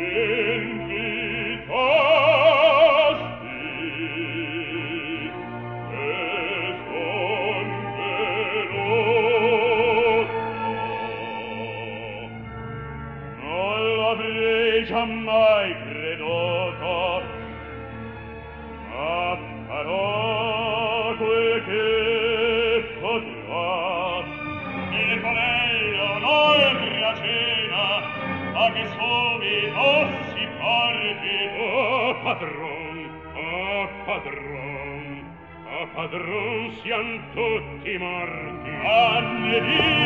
Mai creduto, ma farò quel che potrò. Il bonello un'altra cena, a che subito si porti. Padron, sian tutti morti. Anne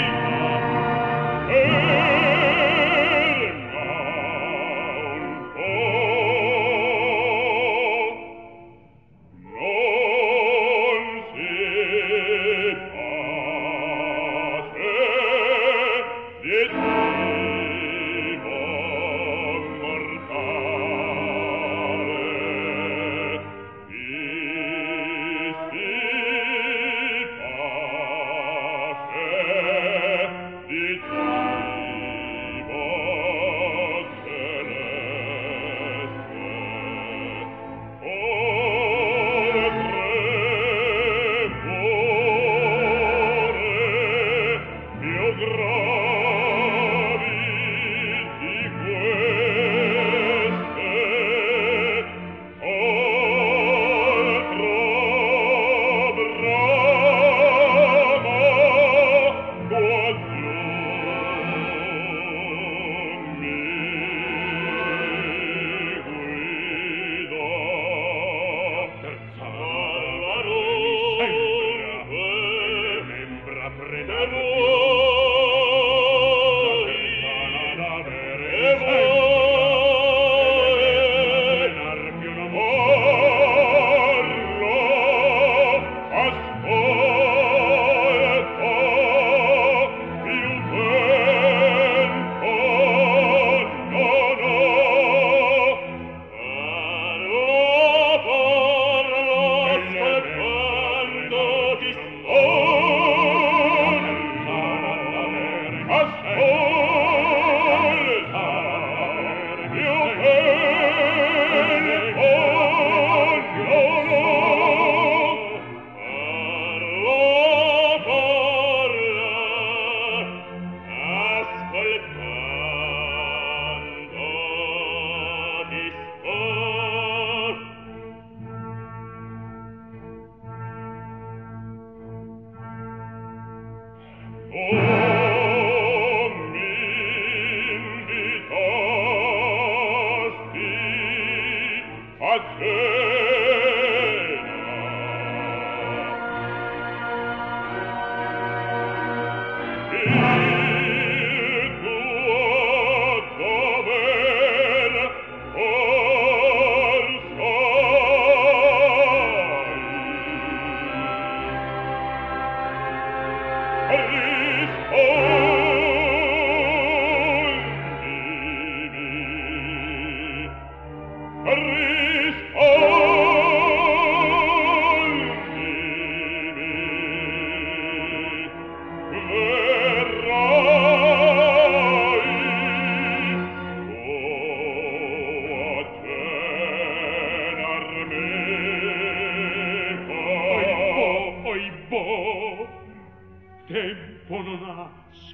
tempo non ha,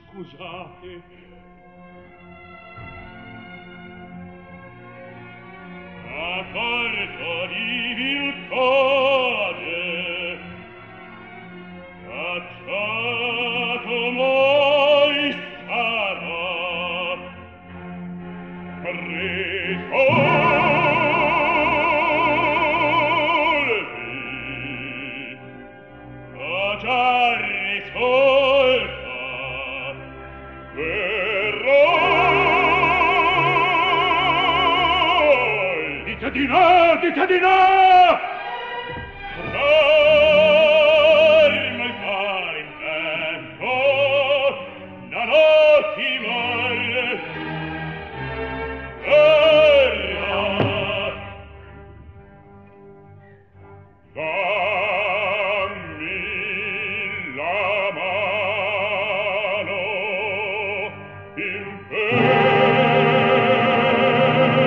scusate. A porto di virtode, cacciato mai sarà, risolvi, a già risolta, verrai. Dite di no, dite di no! Ferma il fare in tempo, non ho timore. Dammi la mano in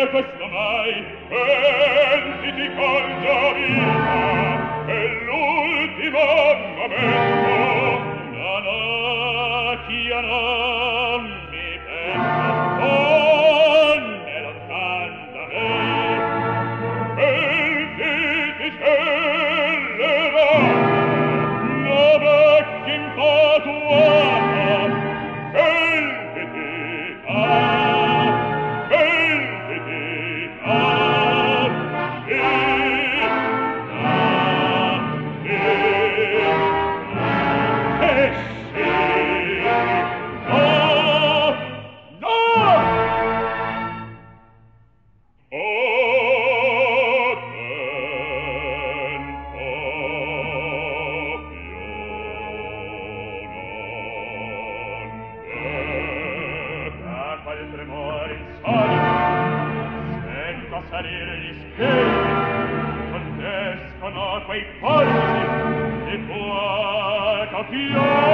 questo mai pentiti con vita è l'ultimo momento no no chi io non mi pento onde lontan da me pentiti scellera la vecchia infatuata pentiti salire gli schieni contescono quei polsi e poi capiamo